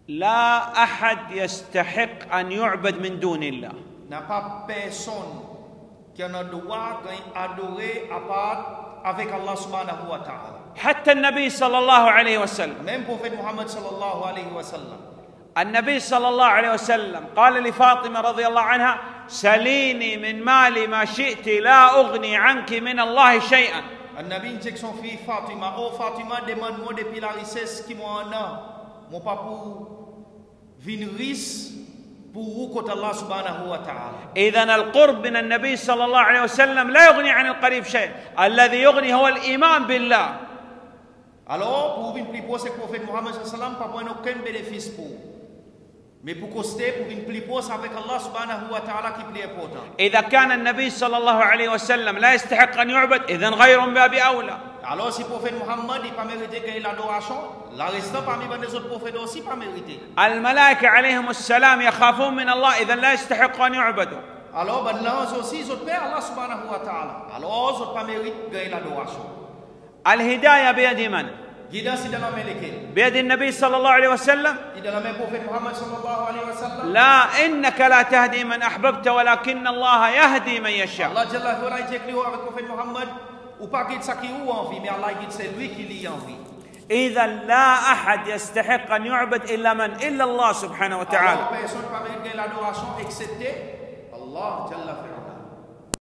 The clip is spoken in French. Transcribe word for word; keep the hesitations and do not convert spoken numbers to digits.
لا أحد يستحق أن يعبد من دون الله. N'a pas personne qui en a droit d'adorer à part avec Allah subhanahu wa ta'ala. حتى النبي صلى الله عليه وسلم. Même prophète Muhammad sallallahu alayhi wa sallam. النبي صلى الله عليه وسلم قال لفاطمة رضي الله عنها: سليني من مالي ما شئت لا أغني عنك من الله شيئا. النبي dit que son fille Fatima, oh Fatima, demande-moi depuis la richesse qui m'en a, mon papa vin riche pour côté Allah subhanahu wa ta'ala. إذن القرب من النبي صلى الله عليه وسلم لا يغني عن القريب شيء، الذي يغني هو الإيمان بالله. Alors pour venir plus proche, le prophète Muhammad sallallahu alayhi wa sallam pas prendre aucun bénéfice pour. Mais pour coster, pour venir plus proche avec Allah subhanahu wa ta'ala qui est plus important. إذا كان النبي صلى الله عليه وسلم لا يستحق أن يعبد، إذن غير من باب أولى. Alors si le prophète Muhammad n'a pas mérité qu'il ait l'adoration, la restant parmi les autres prophètes aussi pas mérité. الملائكة عليهم السلام يخافون من الله، إذن لا يستحق أن يعبدوا. Alors ben là aussi ils ont peur Allah subhanahu wa ta'ala. Alors ils ont pas mérité qu'il ait l'adoration. الهداية بيد من؟ Guidance dans la main de qui? بيد النبي صلى الله عليه وسلم. Dans la main du prophète Muhammad sallallahu alayhi wa sallam. لا، إنك لا تهدي من أحببت ولكن الله يهدي من يشاء. Allah jalla wa ala dit écrit avec le prophète Muhammad, ou pas guide ça qui ou envie, mais Allah guide c'est lui qui l'y envie. إذا لا أحد يستحق أن يعبد إلا من؟ إلا الله سبحانه وتعالى. Alors personne ne peut mériter l'adoration excepté Allah jalla wa ala.